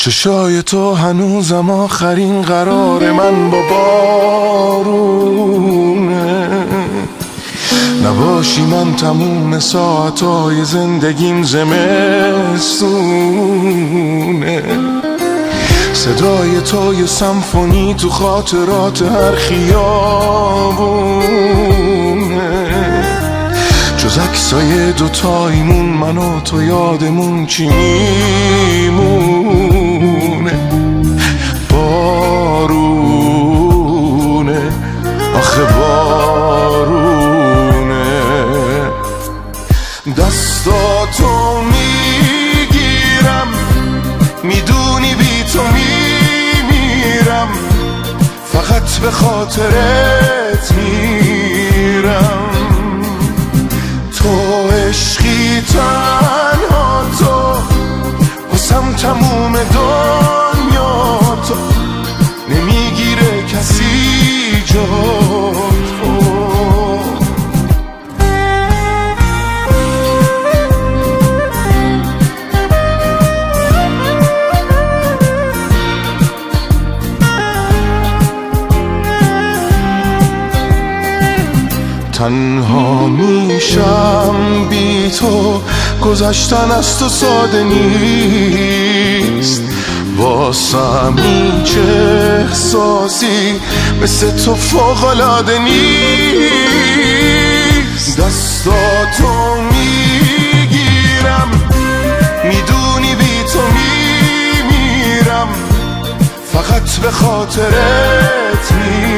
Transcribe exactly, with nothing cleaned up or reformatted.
چشای تو هنوزم آخرین قرار من با بارونه. نباشی من تموم ساعتای زندگیم زمستونه. صدای تو یه سمفونی تو خاطرات هر خیابونه. جز عکسای دوتاییمون من و تو یادمون چی میمونه؟ بارونه، آخه بارونه. دستاتو میگیرم، میدونی بی تو میمیرم، فقط به خاطرت میرم. تو عشقی تنها تو، واسم تموم دنیا تو، نمیگیره کسی جات تو. تنها میشم بی تو، گذشتن از تو ساده نیست. واسم هیچ احساسی مثل تو فوق‌العاده نیست. دستاتو میگیرم، میدونی بی تو میمیرم، فقط به خاطرت میرم.